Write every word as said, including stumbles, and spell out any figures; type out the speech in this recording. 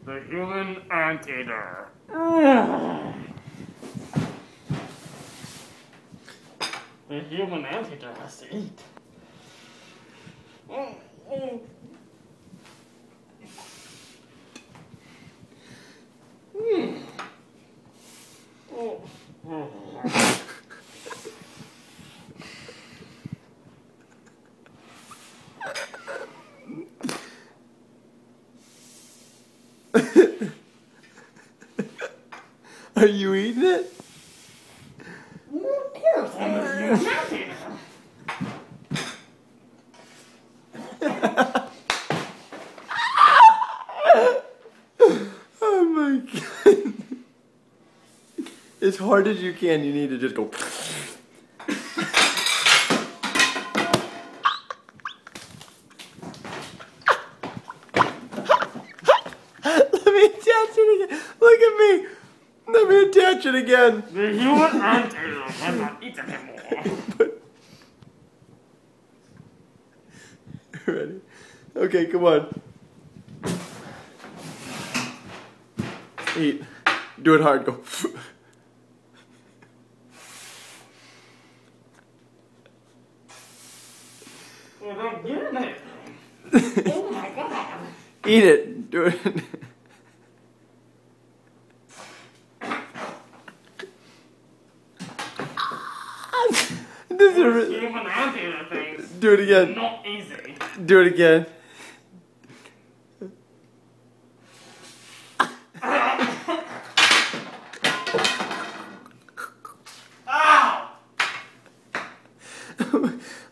The human anteater. The human anteater has to eat. Are you eating it? Of course, I'm a human anteater. Oh my god. As hard as you can, you need to just go. Let me attach it again. Look at me. Let me attach it again. The human anteater cannot eat anymore. Ready? Okay, come on. Eat. Do it hard. Go. Well, don't get it. Oh my god. Eat it. Do it. This is Human anteater things. Do it again. Not easy. Do it again. Ow!